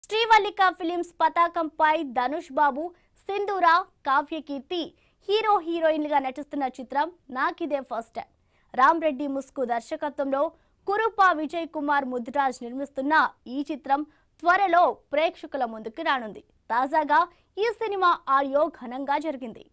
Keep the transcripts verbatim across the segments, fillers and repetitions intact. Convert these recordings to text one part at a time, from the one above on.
Srivallika films పతాకంపై ధనుష్ బాబు, సింధూర, కావ్య కీర్తి hero హీరోయిన్లుగా నటిస్తున్న చిత్రం నాకిదే ఫస్ట్ టైం. రామ్ రెడ్డి ముస్కు దర్శకత్వంలో కురుపా విజయ్ కుమార్ ముద్రాజ్ నిర్మిస్తున్న ఈ చిత్రం త్వరలో ప్రేక్షకుల ముందుకు రానుంది. తాజాగా ఈ సినిమా ఆడియో ఘనంగా జరిగింది.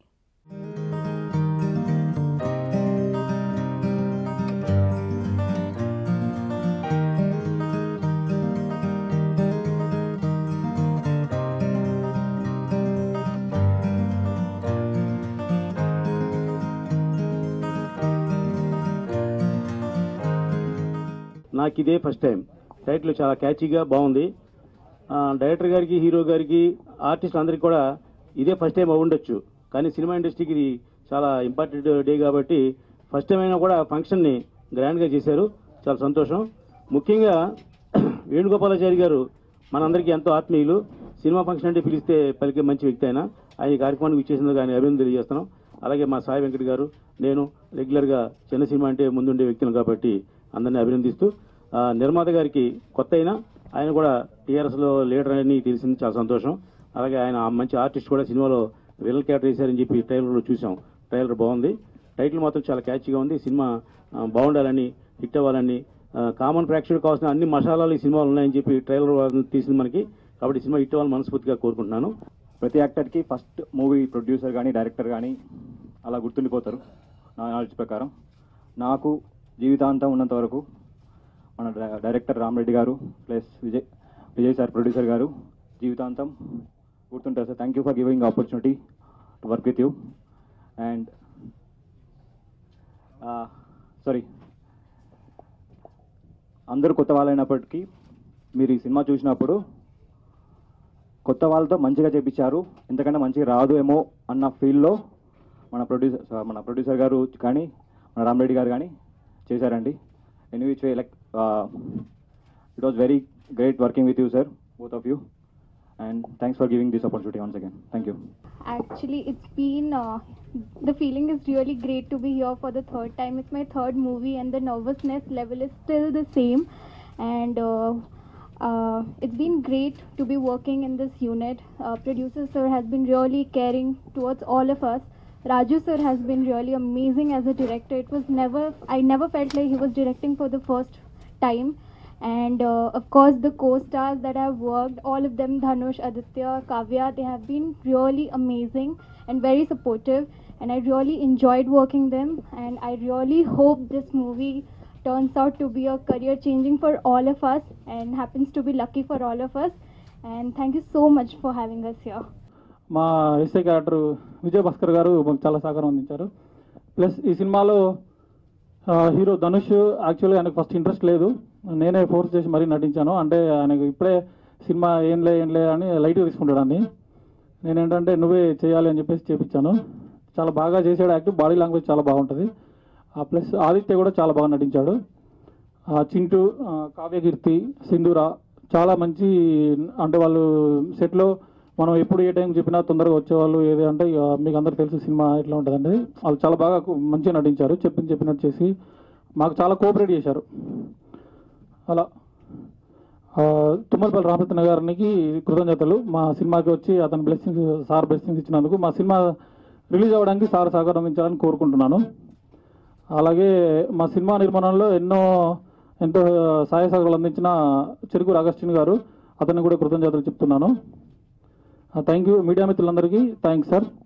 నాకిదే ఫస్ట్ టైం టైటిల్ చాలా క్యాచీగా బాగుంది. డైరెక్టర్ గారికి, హీరో గారికి, ఆర్టిస్ట్ అందరికీ కూడా ఇదే ఫస్ట్ టైం ఉండొచ్చు. కానీ సినిమా ఇండస్ట్రీకి ఇది చాలా ఇంపార్టెంట్ డే కాబట్టి ఫస్ట్ టైం అయినా కూడా ఫంక్షన్ని గ్రాండ్గా చేశారు. చాలా సంతోషం. ముఖ్యంగా వేణుగోపాలాచారి గారు మనందరికీ ఎంతో ఆత్మీయులు. సినిమా ఫంక్షన్ అంటే పిలిస్తే పలికే మంచి వ్యక్తి అయినా ఆయన కార్యక్రమానికి ఇచ్చేసిందో కానీ అభినందన తెలియజేస్తున్నాం. అలాగే మా సాయి వెంకట్ గారు, నేను రెగ్యులర్గా చిన్న సినిమా అంటే ముందుండే వ్యక్తులు కాబట్టి అందరినీ అభినందిస్తూ, నిర్మాత గారికి కొత్త అయినా ఆయన కూడా టీఆర్ఎస్లో లీడర్ అని తెలిసింది, చాలా సంతోషం. అలాగే ఆయన మంచి ఆర్టిస్ట్ కూడా సినిమాలో విలన్ క్యారెక్టర్ వేశారని చెప్పి ట్రైలర్లో చూసాం. ట్రైలర్ బాగుంది. టైటిల్ మాత్రం చాలా క్యాచ్గా ఉంది. సినిమా బాగుండాలని, హిట్ అవ్వాలని, కామన్ ప్రేక్షకులకు కావాల్సిన అన్ని మసాలాలు ఈ సినిమాలు ఉన్నాయని చెప్పి ట్రైలర్ తీసింది మనకి. కాబట్టి సినిమా హిట్ అవ్వాలని మనస్ఫూర్తిగా కోరుకుంటున్నాను. ప్రతి యాక్టర్కి ఫస్ట్ మూవీ ప్రొడ్యూసర్ కానీ డైరెక్టర్ కానీ అలా గుర్తుండిపోతారు నా నాలెడ్జ్ ప్రకారం. నాకు జీవితాంతం ఉన్నంత వరకు మన director Ram Reddy garu plus Vijay Vijay sir producer garu జీవితాంతం గుర్తుంటారు sir. Thank you for giving opportunity to work with you. And sorry, అందరూ కొత్త వాళ్ళైనప్పటికీ మీరు ఈ సినిమా చూసినప్పుడు కొత్త వాళ్ళతో మంచిగా చేపించారు, ఎందుకంటే మంచిగా రాదు ఏమో అన్న ఫీల్లో మన ప్రొడ్యూసర్ మన ప్రొడ్యూసర్ గారు కానీ మన రామ్ రెడ్డి గారు కానీ చేశారండి. Any which way, like it was very great working with you sir, both of you, and thanks for giving this opportunity once again. Thank you. Actually, it's been uh, the feeling is really great to be here for the third time. It's my third movie and the nervousness level is still the same, and uh, uh, it's been great to be working in this unit. Uh, producer sir has been really caring towards all of us. Raju sir has been really amazing as a director. It was never, I never felt like he was directing for the first time. And uh, of course the co-stars that have worked, all of them, Dhanush, Aditya, Kavya, they have been really amazing and very supportive, and I really enjoyed working them, and I really hope this movie turns out to be a career changing for all of us and happens to be lucky for all of us. And thank you so much for having us here. మా SI character Vijay Bhaskar garu మాకు చాలా సహకారం అందించారు. Plus ఈ సినిమాలో hero Dhanush actually ఆయనకు first interest లేదు, నేనే ఫోర్స్ చేసి మరీ నటించాను. అంటే ఆయనకు ఇప్పుడే సినిమా ఏం లే ఏం లే అని లైట్గా తీసుకుంటాడు అని. నేనేంటంటే నువ్వే చేయాలి అని చెప్పేసి చేపించాను. చాలా బాగా చేసాడు యాక్టివ్, బాడీ లాంగ్వేజ్ చాలా బాగుంటుంది. ప్లస్ ఆదిత్య కూడా చాలా బాగా నటించాడు. చింటూ, కావ్య కీర్తి, సింధూర చాలా మంచి, అంటే వాళ్ళు సెట్లో మనం ఎప్పుడు ఏ టైం చెప్పినా తొందరగా వచ్చేవాళ్ళు. ఏది అంటే మీకు అందరికి తెలుసు సినిమా ఎట్లా ఉంటుందండి. వాళ్ళు చాలా బాగా మంచిగా నటించారు, చెప్పింది చెప్పినట్టు చేసి మాకు చాలా కోఆపరేట్ చేశారు. అలా తుమ్మలపల్లి రామరత్న గారికి కృతజ్ఞతలు. మా సినిమాకి వచ్చి అతని బ్లెస్సింగ్స్, సార్ బ్లెస్సింగ్స్ ఇచ్చినందుకు మా సినిమా రిలీజ్ అవ్వడానికి సార్ సహకారం అందించాలని కోరుకుంటున్నాను. అలాగే మా సినిమా నిర్మాణంలో ఎన్నో ఎంతో సహాయ సహకారాలు అందించిన చెరుకు అగస్టిన్ గారు, అతన్ని కూడా కృతజ్ఞతలు చెప్తున్నాను. థ్యాంక్ యూ మీడియా మిత్రులందరికీ. Thanks sir.